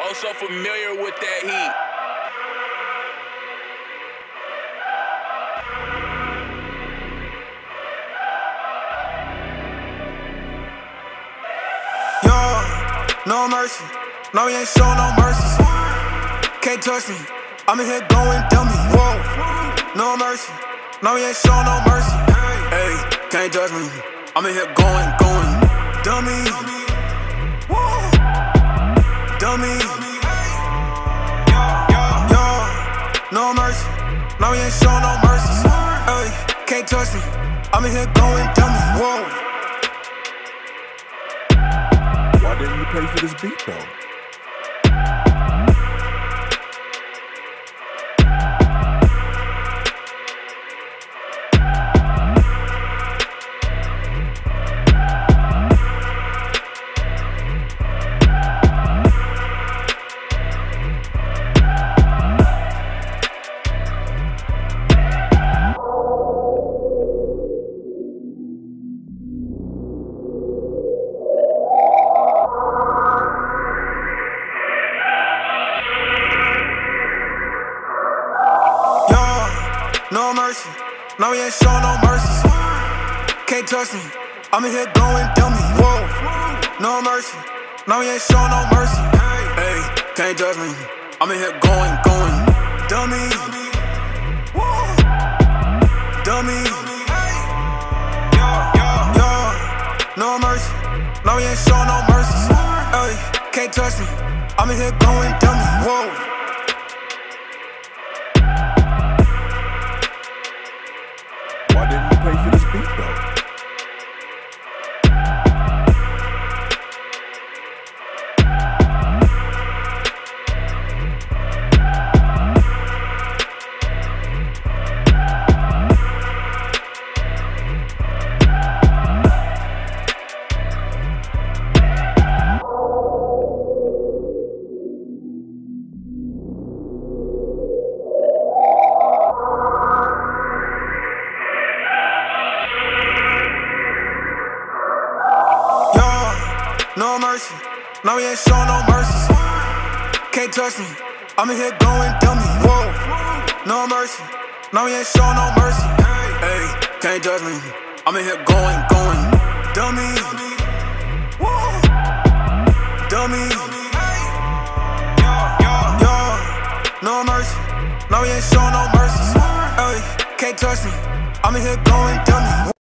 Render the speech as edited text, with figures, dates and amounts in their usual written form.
Oso Familiar with that heat. No mercy, no, we ain't showing no mercy. Can't touch me, I'm in here going dummy. Whoa, no mercy, no, we ain't showing no mercy. Hey, can't touch me, I'm in here going dummy. Whoa, dummy. No mercy, no, we ain't showing no mercy. Hey, can't touch me, I'm in here going dummy. Whoa. Why didn't you pay for this beat though? No mercy, no, we ain't showing no mercy. Can't touch me, I'm in here going dummy. Whoa, no mercy, no, we ain't showing no mercy. Hey, can't touch me, I'm in here going dummy. Whoa, dummy. No mercy, no, we ain't showing no mercy. Hey, can't touch me, I'm in here going dummy. Whoa. Why didn't you pay for this beat though? No mercy, no, we ain't showing no mercy. Can't touch me, I'm in here going dummy. Whoa, no mercy, no, we ain't showing no mercy. Hey, can't touch me, I'm in here going dummy. Whoa, dummy. No mercy, no, we ain't showing no mercy. Hey, can't touch me, I'm in here going dummy.